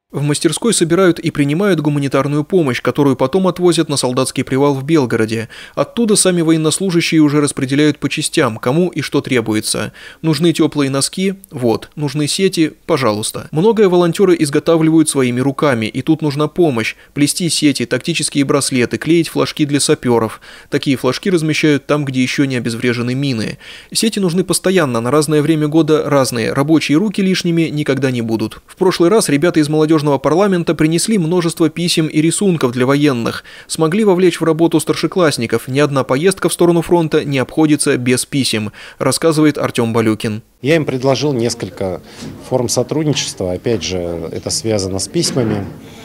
В мастерской собирают и принимают гуманитарную помощь, которую потом отвозят на солдатский привал в Белгороде. Оттуда сами военнослужащие уже распределяют по частям, кому и что требуется. Нужны теплые носки? Вот. Нужны сети? Пожалуйста. Многое волонтеры изготавливают своими руками, и тут нужна помощь. Плести сети, тактические браслеты, клеить флажки для саперов. Такие флажки размещают там, где еще не обезврежены мины. Сети нужны постоянно, на разное время года разные. Рабочие руки лишними никогда не будут. В прошлый раз ребята из молодежного парламента принесли множество писем и рисунков для военных, смогли вовлечь в работу старшеклассников. Ни одна поездка в сторону фронта не обходится без писем, рассказывает Артем Балюкин. Я им предложил несколько форм сотрудничества, опять же, это связано с письмами,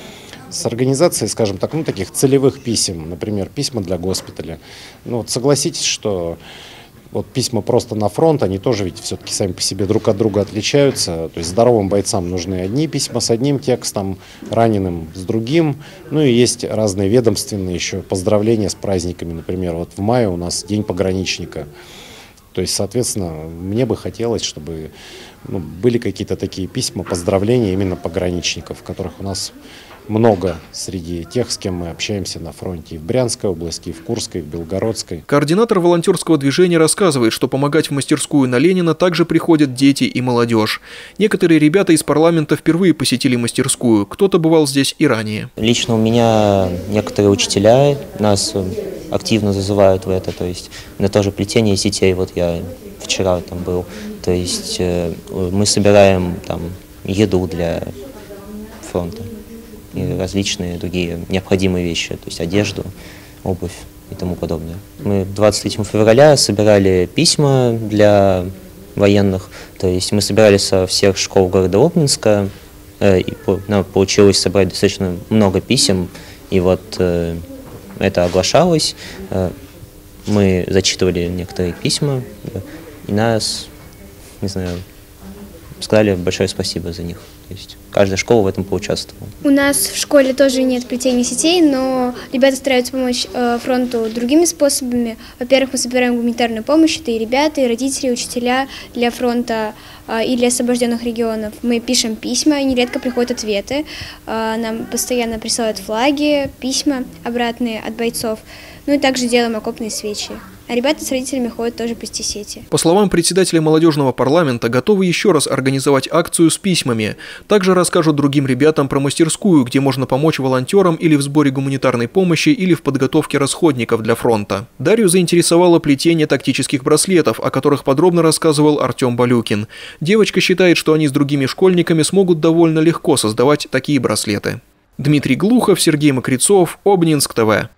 с организацией, скажем так, таких целевых писем, например, письма для госпиталя. Согласитесь, что письма просто на фронт, они тоже ведь все-таки сами по себе друг от друга отличаются. То есть здоровым бойцам нужны одни письма с одним текстом, раненым с другим. И есть разные ведомственные еще поздравления с праздниками. Например, в мае у нас День пограничника. То есть, соответственно, мне бы хотелось, чтобы были какие-то такие письма, поздравления именно пограничников, которых у нас много среди тех, с кем мы общаемся на фронте и в Брянской области, и в Курской, и в Белгородской. Координатор волонтерского движения рассказывает, что помогать в мастерскую на Ленина также приходят дети и молодежь. Некоторые ребята из парламента впервые посетили мастерскую, кто-то бывал здесь и ранее. Лично у меня некоторые учителя нас активно зазывают в это, то есть на то же плетение сетей, я вчера там был, то есть мы собираем там еду для фронта и различные другие необходимые вещи, то есть одежду, обувь и тому подобное. Мы 23 февраля собирали письма для военных, то есть мы собирали со всех школ города Обнинска, и нам получилось собрать достаточно много писем, и это оглашалось, мы зачитывали некоторые письма, и нас, сказали большое спасибо за них. То есть каждая школа в этом поучаствовала. У нас в школе тоже нет плетения сетей, но ребята стараются помочь фронту другими способами. Во-первых, мы собираем гуманитарную помощь, это и ребята, и родители, и учителя для фронта и для освобожденных регионов. Мы пишем письма, и нередко приходят ответы. Нам постоянно присылают флаги, письма обратные от бойцов. И также делаем окопные свечи. А ребята с родителями ходят тоже плести сети. По словам председателя молодежного парламента, готовы еще раз организовать акцию с письмами. Также расскажут другим ребятам про мастерскую, где можно помочь волонтерам или в сборе гуманитарной помощи, или в подготовке расходников для фронта. Дарью заинтересовало плетение тактических браслетов, о которых подробно рассказывал Артем Балюкин. Девочка считает, что они с другими школьниками смогут довольно легко создавать такие браслеты. Дмитрий Глухов, Сергей Мокрицов, Обнинск ТВ.